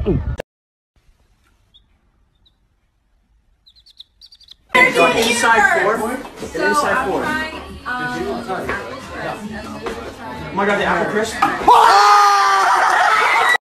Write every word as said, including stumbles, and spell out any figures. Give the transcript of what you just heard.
Go inside four. Get inside four. Um, Oh my god, the apple crisp.